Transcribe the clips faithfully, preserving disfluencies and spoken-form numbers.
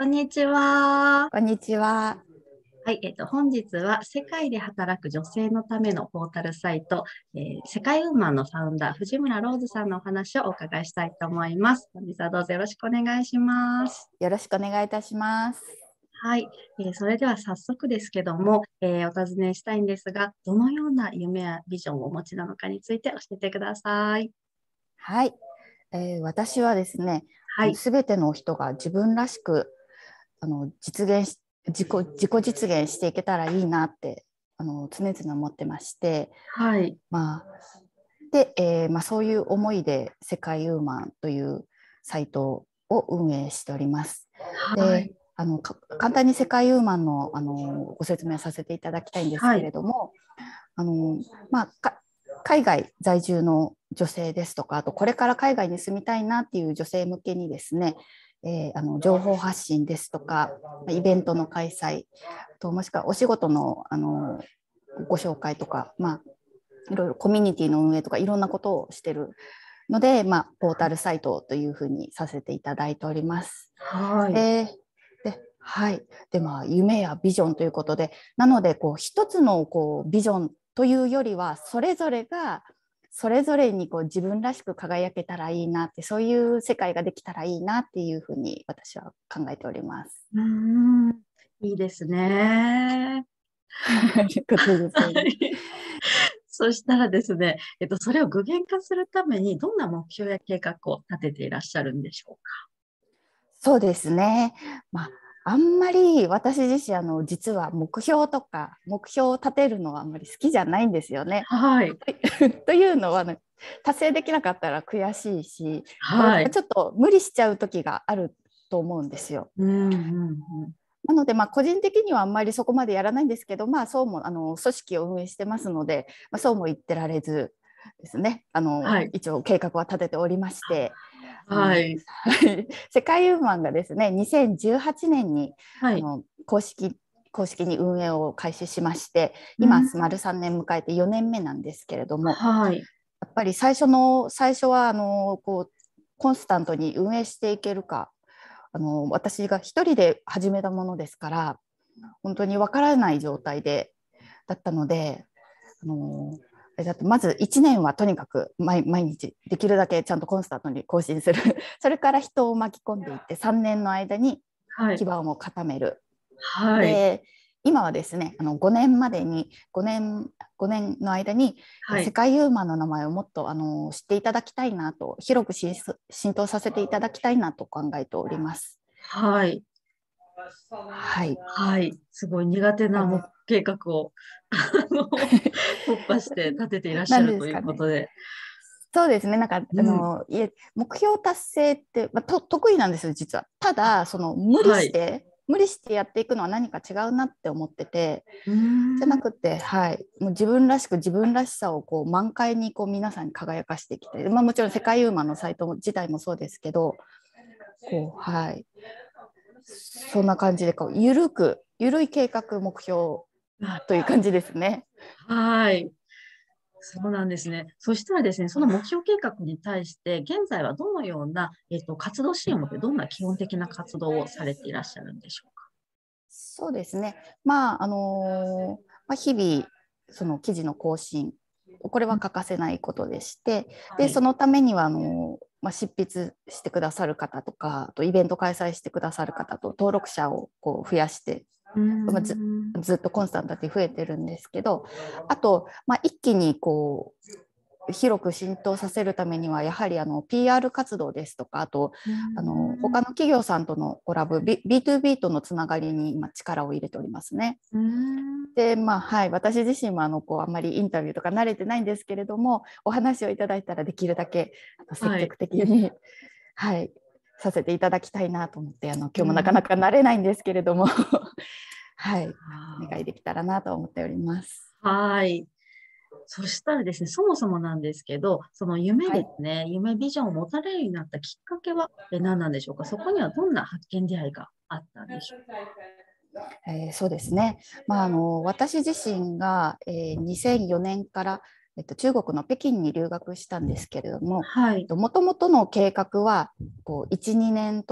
こんにちは。 こんにちは。 はい、えっと、本日は世界で働く女性のためのポータルサイト、えー世界ウーマンのファウンダー、藤村ローズさんのお話をお伺いしたいと思います。本日はどうぞよろしくお願いします。 よろしくお願いいたします。 はい、えーそれでは早速ですけども、えーお尋ねしたいんですが、どのような夢やビジョンをお持ちなのかについて教えてください。 はい、えー私はですね、 はい、 すべての人が自分らしくあの実現し自己、自己実現していけたらいいなってあの常々思ってまして、 はい、 まあでえーまあ、そういう思いで世界ウーマンというサイトを運営しております。ではい、 あの簡単に世界ウーマンのあのご説明させていただきたいんですけはい、 れども、あの、まあ、海外在住の女性ですとか、あとこれから海外に住みたいなっていう女性向けにですね、えー、あの情報発信ですとか、イベントの開催と、もしくはお仕事の、あのご紹介とか、まあ、いろいろコミュニティの運営とかいろんなことをしてるので、まあ、ポータルサイトというふうにさせていただいております。 はい、 でではいでまあ、夢やビジョンということで、なのでこう一つのこうビジョンというよりは、それぞれがそれぞれにこう自分らしく輝けたらいいなって、そういう世界ができたらいいなっていうふうに私は考えております。 うーん、いいですね。 ということですよね。 はい。そしたらですね、えっと、それを具現化するために、どんな目標や計画を立てていらっしゃるんでしょうそうですね。まあ、あんまり私自身あの実は目標とか目標を立てるのはあんまり好きじゃないんですよね。 か？はい。 というのは、ね、達成できなかったら悔しいし、こはい。 うちょっと無理しちゃう時があると思うんですよ。 うん、うん、うん。 なので、まあ、個人的にはあんまりそこまでやらないんですけど、まあ、そうもあの組織を運営してますので、まあ、そうも言ってられずですね、あのはい。 一応計画は立てておりまして、あのはい。 世界ウーマンがですね、にせんじゅうはちねんにはい。 あの公式公式に運営を開始しまして、今うん、 丸さんねん迎えてよねんめなんですけれども、 はい。 やっぱり最初の最初はあのこうコンスタントに運営していけるか、あの私が一人で始めたものですから、本当にわからない状態でだったので、あのだってまずいちねんはとにかく 毎, 毎日できるだけちゃんとコンスタントに更新するそれから人を巻き込んでいって、さんねんの間にはい。 基盤を固める。 はい。 で今はですね、あのごねんまでに5年5年の間にはい。 世界ユーマンの名前をもっとあの知っていただきたいなと、広く浸透させていただきたいなと考えております。 はい。 はい。 はい。すごい苦手な目計画を、あの、突破して立てていらっしなんゃるというですかね。 ことで。 そうですね、なんかうん。 あのいえ目標達成って、まあ、と得意なんですよ、実は。たあ、 だ、その無理はい。 して無理してやっていくのは何か違うなって思ってて、 うーじゃなん。 くて、はい、もう自分らしく自分らしさをこう満開にこう皆さんに輝かしていきたい、まあ、もちろん世界ユーマンのサイト自体もそうですけど、こう、はい、そんな感じでこう緩く緩い計画目標という感じですね。 はい。そうなんですね。そしたらですね、その目標計画に対して、現在はどのような、えっと、活動支援を持って、どんな基本的な活動をされていらっしゃるんでしょうか？ そうですね。まあ、あのーまあ、日々、その記事の更新、これは欠かせないことでして、で、そはい。 のためには、あのーまあ、執筆してくださる方とか、あとイベント開催してくださる方と登録者をこう増やして、 うーまあ、ず、 ん。 ずっとコンスタントに増えてるんですけど、あと、まあ、一気にこう、広く浸透させるためには、やはりあの ピーアール 活動ですとか、あとうーあのん。 他の企業さんとのコラボ、ビーツービー とのつながりに今力を入れておりますね。 うーん。 で、まあはい、私自身もあのこうあんまりインタビューとか慣れてないんですけれども、お話をいただいたらできるだけあの積はい。 極的に、はい、させていただきたいなと思って、あのうー今日もなかなかん。 慣れないんですけれどもはい、お願いあできたらなと思っております。 ー、はい。そしたらですね、そもそもなんですけど、その夢はい、 ですね、夢ビジョンを持たれるようになったきっかけはえ何なんでしょうか？そこにはどんな発見出会いがあったんでしょうか？ えーそうですね。まあ、あの私自身が、えーにせんよねんから、えっと、中国の北京に留学したんですけれども、 はい。 もともとの計画はこういち、にねんとか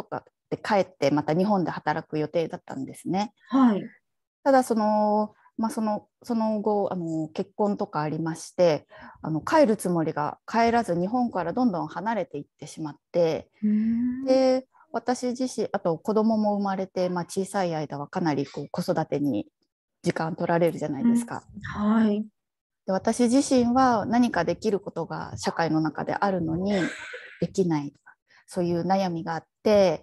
って帰ってまた日本で働く予定だったんですね。 はい。 ただその、まあ、その、その後あの結婚とかありまして、あの帰るつもりが帰らず日本からどんどん離れていってしまって、 うーん。 で私自身あと子供も生まれて、まあ、小さい間はかなりこう子育てに時間取られるじゃないですか。 はい。 で私自身は何かできることが社会の中であるのにできない、そういう悩みがあって、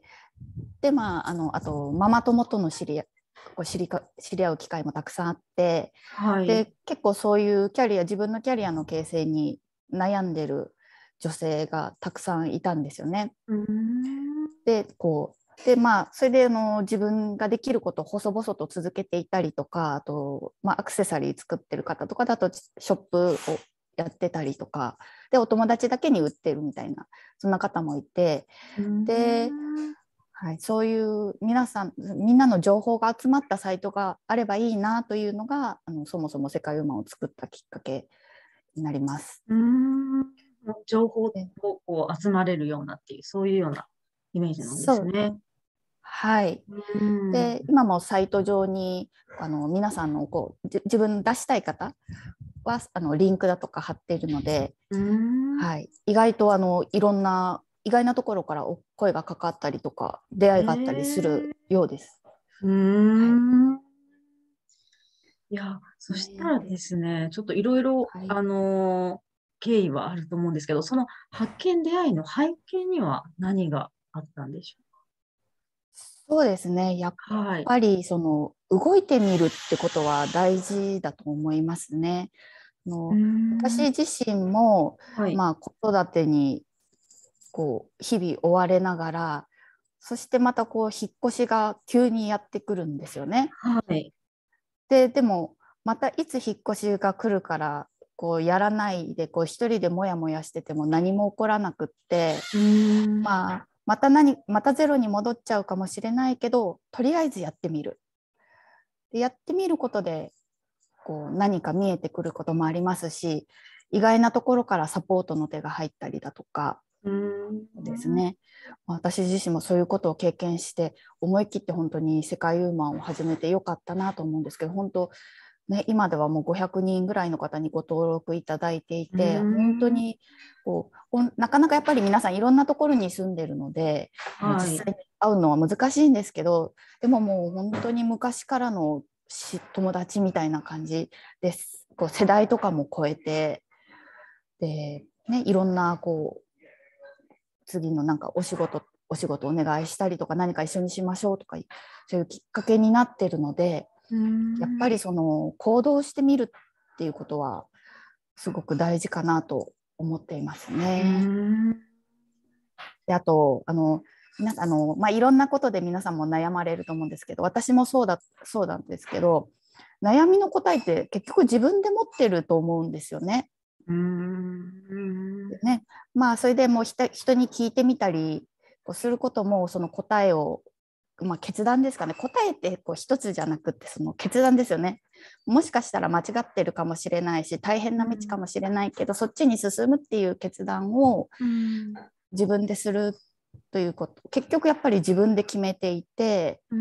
で、まあ、あのあとママ友との知り合いこう知りか知り合う機会もたくさんあって、 はい。 で結構そういうキャリア自分のキャリアの形成に悩んでる女性がたくさんいたんですよね。 うーん。 でこうでまあそれであの自分ができることを細々と続けていたりとか、あと、まあ、アクセサリー作ってる方とかだとショップをやってたりとかで、お友達だけに売ってるみたいな、そんな方もいて、 うーで、 ん。 はい、そういう皆さんみんなの情報が集まったサイトがあればいいなというのが、あのそもそも世界ウーマンを作ったきっかけになります。 うーん。情報をでこう集まれるようなっていう、そういうようなイメージなんでそう、 すね。 はい。 うーん。 で今もサイト上にあの皆さんのこうじ自分出したい方はあのリンクだとか貼っているので、 うーん。 はい、意外とあのいろんな意外なところからお声がかかったりとか出会いがあったりするええ、 ようです。 うーはい。 ん。いや、そしたね、 らですね、ちょっといろいろ、 はい。 あのー経緯はあると思うんですけど、その発見出会いの背景には何があったんでしょそうですね。やっうか。はい。 ぱりその動いてみるってことは大事だと思いますね。あうーの私ん。 自身も、 はい。 まあ、子育てにこう日々追われながら、そしてまたこう引っ越しが急にやってくるんですよね。 はい。 で、でもまたいつ引っ越しが来るからこうやらないでこう一人でもやもやしてても何も起こらなくって、 うーん。 まあ、また何またゼロに戻っちゃうかもしれないけど、とりあえずやってみる。でやってみることでこう何か見えてくることもありますし、意外なところからサポートの手が入ったりだとかうーん。 ですね。私自身もそういうことを経験して思い切って本当に世界ウーマンを始めてよかったなと思うんですけど、本当ね、今ではもうごひゃくにんぐらいの方にご登録いただいていうーて、本当ん。 にこうなかなかやっぱり皆さんいろんなところに住んでるので、あのはい。 実際に会うのは難しいんですけど、でももう本当に昔からの友達みたいな感じです。こう世代とかも超えて、で、ね、いろんなこう次のなんかお仕事お仕事お願いしたりとか、何か一緒にしましょうとか、そういうきっかけになってるので、 うーん。 やっぱりその行動してみるっていうことはすごく大事かなと思っていますうーね。 ん。 であとあの皆さんあの、まあ、いろんなことで皆さんも悩まれると思うんですけど、私もそうだそうなんですけど、悩みの答えって結局自分で持ってると思うんですよね。 うーん。 でね、まあそれでもう人に聞いてみたりこうすることも、その答えを、まあ、決断ですかね。答えってこう一つじゃなくってその決断ですよね。もしかしたら間違ってるかもしれないし大変な道かもしれないけど、そっちに進むっていう決断をうん。 自分でするということ、結局やっぱり自分で決めていて、 うん。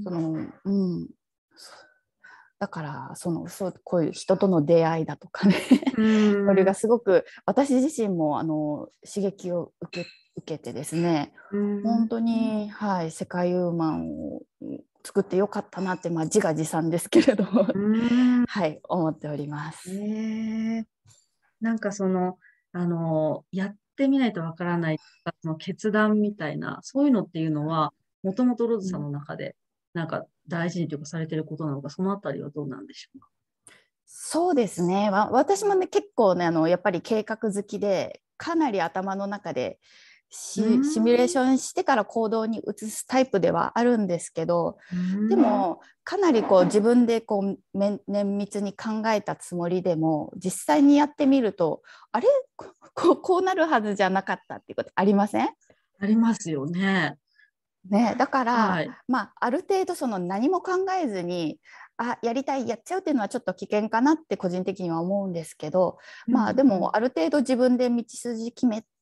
その、うん、だからそのそうこういう人との出会いだとかねうそれん。 がすごく私自身もあの刺激を受け、受けてですね、 うん。 本当に、はい、世界ウーマンを作ってよかったなって、まあ、自画自賛ですけれどもうん。 はい、思っております。 ええ、なんかその、あの、やってみないとわからない、その決断みたいな、そういうのっていうのは、もともとロズさんうん、 の中で、なんか大事にというかされてることなのか、そのあたりはどうなんでしょうか。 そうですね。わ私もね、結構ね、あの、やっぱり計画好きで、かなり頭の中でうーシ、シミュレーん。 ションしてから行動に移すタイプではあるんですけど、 うーん。 でも、かなりこう自分でこう綿密に考えたつもりでも、実際にやってみると、あれこここうなるはずじゃなかったっていうことありません？ ありますよね。 ね、だから、 はい。 まあ、ある程度その何も考えずにあやりたいやっちゃうっていうのはちょっと危険かなって個人的には思うんですけど、まあ、 うん。 でうん。 もある程度自分で道筋決め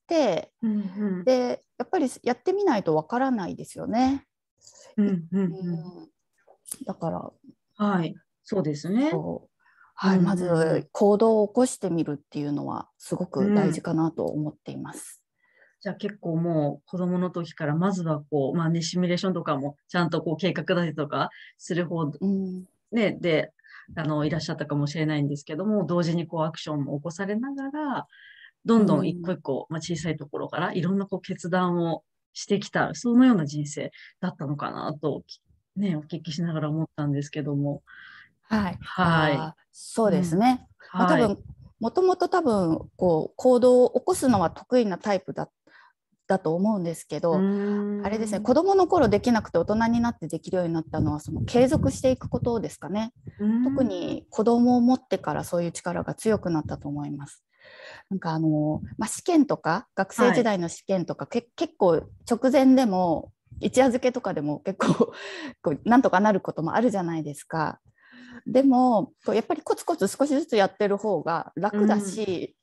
て、 うんうん。 でやっぱりやってみないとわからないですよね。 うんいうんうん。 うん、だからはい。そうですね。 そう、はい、 うんまうんず行動を起こしてみるっていうのはすごうん。 く大うん。 事かなと思っています。 じゃあ結構もう子供の時からまずはこう、まあね、シミュレーションとかもちゃんとこう計画立てとかする方、 うん、 ね、で、あの、いらっしゃったかもしれないんですけども、同時にこうアクションも起こされながら、どうんどん一個ん、 一個、まあ、小さいところからいろんなこう決断をしてきた、そのような人生だったのかなと、ね、お聞きしながら思ったんですけども。 はい、 はい。 あー、そううん。 ですね。まあ、多はい。 分もともと多分こう行動を起こすのは得意なタイプだ、だと思うんですけうーど、あれですね、 ん。 子どもの頃できなくて大人になってできるようになったのはその継続していくことですかね。 うーん。 特に子どもを持ってからそういう力が強くなったと思います。なんかあの、まあ、試験とか学生はい。 時代の試験とかけ結構直前でも一夜漬けとかでも結構こうなんとかなることもあるじゃないですか。でもこうやっぱりコツコツ少しずつやってる方が楽だうん。 し、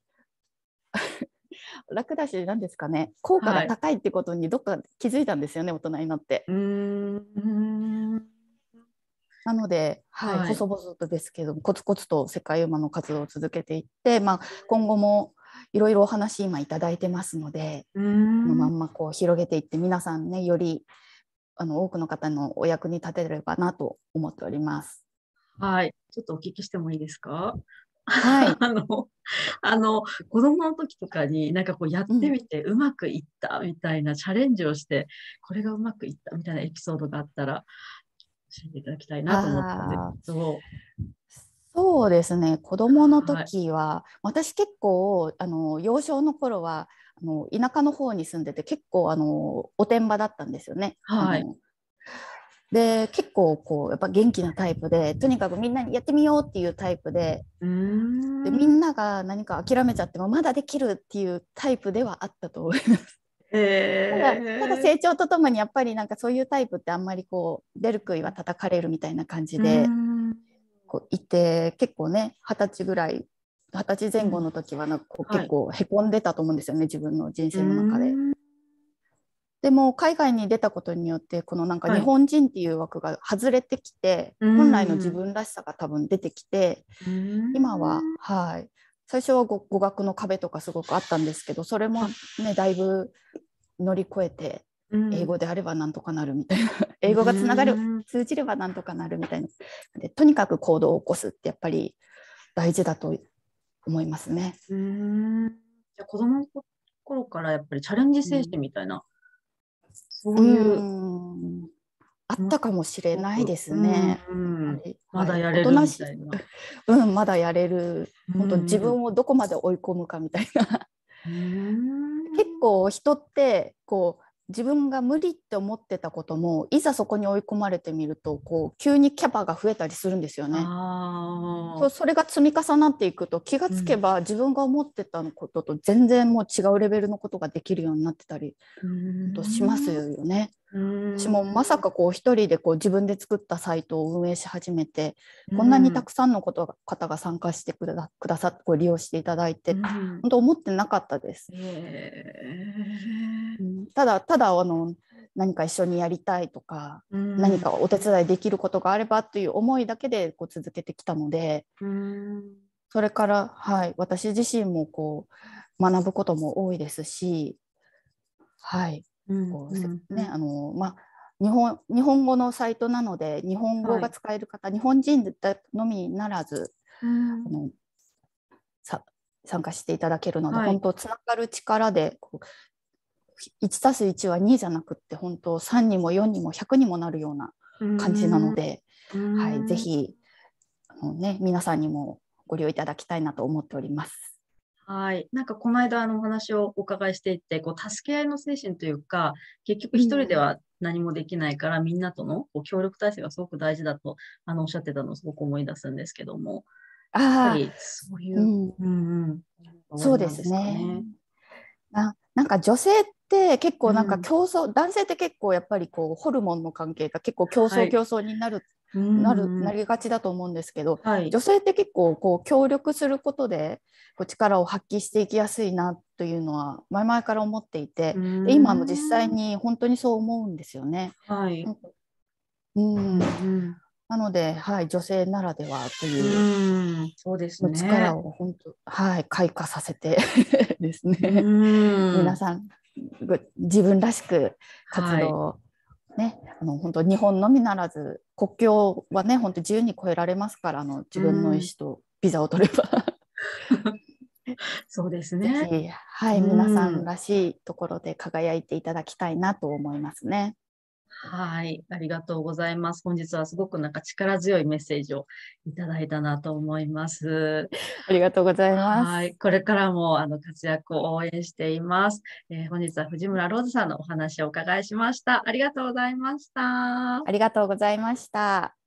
楽だし、なんですかね、効果がはい。 高いってことにどっか気づいたんですよね、大人になって。 うーん。 なので、はい、 はい。 細々とですけどコツコツと世界馬の活動を続けていって、まあ、今後もいろいろお話今いただいてますので、 うーこのまん。 んまこう広げていって皆さんね、よりあの多くの方のお役に立てればなと思っております。 はい。ちょっとお聞きしてもいいですか？ はい、 あの、あの、子供の時とかになんかこうやっうん、 てみてうまくいったみたいなチャレンジをして、これがうまくいったみたいなエピソードがあったら教えていただきたいなと思ったんですあけど。 そうですね、子どものはい。 時は私結構あの幼少の頃はあの田舎の方に住んでて結構あのおてんばだったんですよね。あはい。 ので結構こうやっぱ元気なタイプで、とにかくみんなにやってみようっていうタイプで、 うーでみん。 んなが何か諦めちゃってもまだできるっていうタイプではあったと思います。ただただえ成長とともにやっぱりなんかそういうタイプってあんまりこう出る杭は叩かれるみたいな感じー、うーでん。 こういて、結構ね二十歳ぐらい二十歳前後うん。 の時はなんかこうはい。 結構へこんでたと思うんですよね、自分の人うー生の中で。 ん。 でも海外に出たことによってこのなんか日はい。 本人っていう枠が外れてきて、 うー本来の自ん。 分らしさが多分出てきて、 うーん。 今は、はい、最初は語語学の壁とかすごくあったんですけど、それもは、 ねだいぶ乗り越えて、 うん。 英語であればなんとかなるみたいなう英語がつながる、 ーん。 通じればなんとかなるみたいなで、とにかく行動を起こすってやっぱり大事だと思いますね。 うーん。じゃあ子供の頃からやっぱりチャレンジ精うん、 神みたいな、そうういうん、あっものすたかもしれごく、 ないですうね。やっぱん。 り、 まはい、 だやれるおとなしい、 みたいな。 うん、まだやれる、 う本当自ん。 分をどこまで追い込むかみたいな。 うーん。 結構人ってこう自分が無理って思ってたこともいざそこに追い込まれてみるとこう急にキャパが増えたりするんですよね。 ああ。 そそれが積み重なっていくと気がうん。 つけば自分が思ってたことと全然もう違うレベルのことができるようになってたりうー本当しますん。 よね。 う私もまさーん。 かこう一人でこう自分で作ったサイトを運営し始めて、 うこんなにたん。 くさんのことが方が参加してくだくださってこう利用していただいうてん。 本当思ってなかったです。 ええ。 うん、ただただあの何か一緒にやりたいとかうん。 何かお手伝いできることがあればという思いだけでこう続けてきたので、 うん。 それから、はい、私自身もこう学ぶことも多いですし、はい、 うん。 こうん。 うね、 うん。 あのまあ日本、日本語のサイトなので日本語がはい。 使える方、日本人のみならずうん。 あのさ参加していただけるので、 はい。 本当つながる力でこういちたすいちはにじゃなくって本当さんにもよんにもひゃくにもなるようなう感じなん。 ので、 うはい、ぜん。 ひあの、ね、皆さんにもご利用いただきたいなと思っております。 はい。なんかこの間あのお話をお伺いしていて、こう助け合いの精神というか、結局う一人でん、 は何もできないから、みんなとのこう協力体制がすごく大事だとあのおっしゃってたのをすごく思い出すんですけども、やっぱああ、 りそういうう、 ん、 うんうん、終わそうでりなんですかすね。 ね。 な、なんか女性って結構なんかうん。 競争、男性って結構やっぱりこうホルモンの関係が結構競はい。 争競争になる、 うなる、 んうん。 なりがちだと思うんですけど、 はい。 女性って結構こう協力することでこう力を発揮していきやすいなというのは前々から思っていて、 うーんで今も実際に本当にそう思うんですよね。 はい。 うんうんうんなので、はい、女性ならではとういうーん、そうですの力ね。 を本当、はい、開花させてですうね、 ーん、 皆さんご自分らしく活はい。 動ね、あの本当日本のみならず国境はね本当自由に越えられますから、あのう自分の意思ん、 とビザを取ればそうですね。 ぜひ、はうい、皆さんん。 らしいところで輝いていただきたいなと思いますね。 はい。ありがとうございます。本日はすごくなんか力強いメッセージをいただいたなと思います。 ありがとうございます。 はい。これからもあの活躍を応援しています。えー本日は藤村ローズさんのお話をお伺いしました。ありがとうございました。 ありがとうございました。